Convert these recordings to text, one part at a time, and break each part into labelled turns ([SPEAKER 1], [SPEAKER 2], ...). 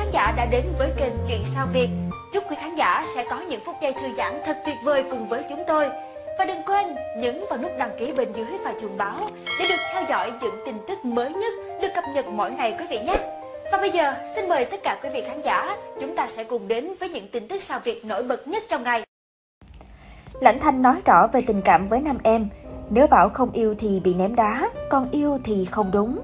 [SPEAKER 1] khán giả đã đến với kênh Chuyện Sao Việt. Chúc quý khán giả sẽ có những phút giây thư giãn thật tuyệt vời cùng với chúng tôi. Và đừng quên nhấn vào nút đăng ký bên dưới và chuông báo để được theo dõi những tin tức mới nhất được cập nhật mỗi ngày quý vị nhé. Và bây giờ xin mời tất cả quý vị khán giả, chúng ta sẽ cùng đến với những tin tức sao Việt nổi bật nhất trong ngày.
[SPEAKER 2] Lãnh Thanh nói rõ về tình cảm với nam em. Nếu bảo không yêu thì bị ném đá, còn yêu thì không đúng.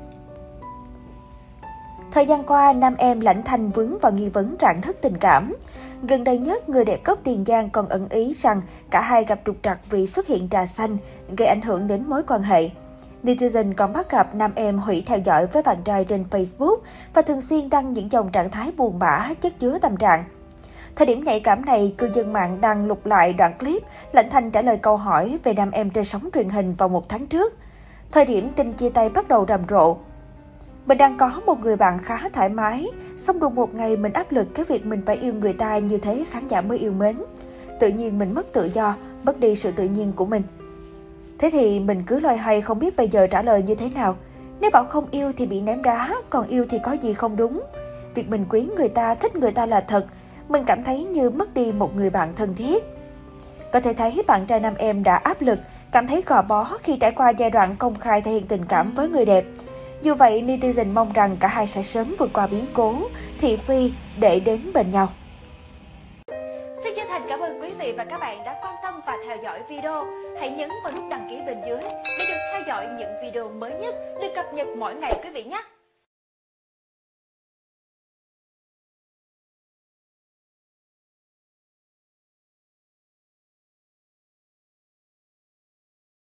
[SPEAKER 2] Thời gian qua, nam em Lãnh Thanh vướng vào nghi vấn rạn nứt tình cảm. Gần đây nhất, người đẹp gốc Tiền Giang còn ẩn ý rằng cả hai gặp trục trặc vì xuất hiện trà xanh, gây ảnh hưởng đến mối quan hệ. Netizen còn bắt gặp nam em hủy theo dõi với bạn trai trên Facebook và thường xuyên đăng những dòng trạng thái buồn bã, chất chứa tâm trạng. Thời điểm nhạy cảm này, cư dân mạng đang lục lại đoạn clip Lãnh Thanh trả lời câu hỏi về nam em trên sóng truyền hình vào 1 tháng trước. Thời điểm tin chia tay bắt đầu rầm rộ. Mình đang có một người bạn khá thoải mái, xong đùng một ngày mình áp lực cái việc mình phải yêu người ta như thế khán giả mới yêu mến. Tự nhiên mình mất tự do, mất đi sự tự nhiên của mình. Thế thì mình cứ loay hoay không biết bây giờ trả lời như thế nào. Nếu bảo không yêu thì bị ném đá, còn yêu thì có gì không đúng. Việc mình quý người ta, thích người ta là thật. Mình cảm thấy như mất đi một người bạn thân thiết. Có thể thấy bạn trai nam em đã áp lực, cảm thấy gò bó khi trải qua giai đoạn công khai thể hiện tình cảm với người đẹp. Dù vậy, netizen mong rằng cả hai sẽ sớm vượt qua biến cố, thị phi để đến bên nhau.
[SPEAKER 1] Xin chân thành cảm ơn quý vị và các bạn đã quan tâm và theo dõi video. Hãy nhấn vào nút đăng ký bên dưới để được theo dõi những video mới nhất được cập nhật mỗi ngày quý vị nhé.